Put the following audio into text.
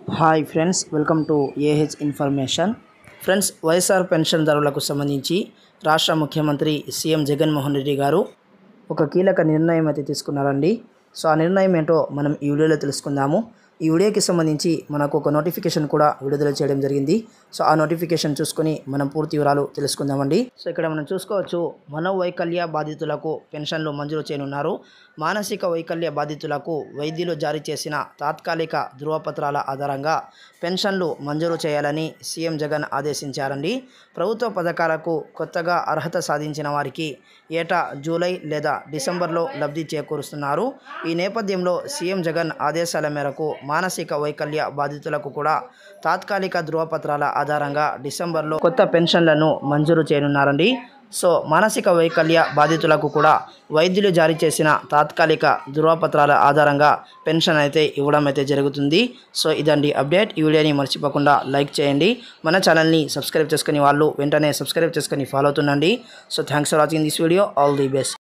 Hi friends, welcome to AH information. Friends, YSR పెన్షన్దారులకు సంబంధించి రాష్ట్ర ముఖ్యమంత్రి సీఎం జగన్మోహన్ రెడ్డి గారు ఒక కీలక నిర్ణయం అయితే తీసుకున్నారండి. సో ఆ నిర్ణయం ఏంటో మనం ఈ వీడియోలో తెలుసుకుందాము. ఈ వీడియోకి సంబంధించి మనకు ఒక నోటిఫికేషన్ కూడా విడుదల చేయడం జరిగింది. సో ఆ నోటిఫికేషన్ చూసుకొని మనం పూర్తి వివరాలు తెలుసుకుందామండి. సో ఇక్కడ మనం చూసుకోవచ్చు, మనోవైకల్య బాధితులకు పెన్షన్లు మంజూరు చేయనున్నారు. మానసిక వైకల్య బాధితులకు వైద్యులు జారీ చేసిన తాత్కాలిక ధృవపత్రాల ఆధారంగా పెన్షన్లు మంజూరు చేయాలని సీఎం జగన్ ఆదేశించారండి. ప్రభుత్వ పథకాలకు కొత్తగా అర్హత సాధించిన వారికి ఏటా జూలై లేదా డిసెంబర్లో లబ్ధి చేకూరుస్తున్నారు. ఈ నేపథ్యంలో సీఎం జగన్ ఆదేశాల మేరకు మానసిక వైకల్య బాధితులకు కూడా తాత్కాలిక ధృవపత్రాల ఆధారంగా డిసెంబర్లో కొత్త పెన్షన్లను మంజూరు చేయనున్నారండి. సో మానసిక వైకల్య బాధితులకు కూడా వైద్యులు జారీ చేసిన తాత్కాలిక ధృవపత్రాల ఆధారంగా పెన్షన్ అయితే ఇవ్వడం అయితే జరుగుతుంది. సో ఇదండి అప్డేట్. ఈ వీడియోని మర్చిపోకుండా లైక్ చేయండి. మన ఛానల్ని సబ్స్క్రైబ్ చేసుకుని వాళ్ళు వెంటనే సబ్స్క్రైబ్ చేసుకొని ఫాలో అవుతుండండి. So thanks for watching this video. All the best.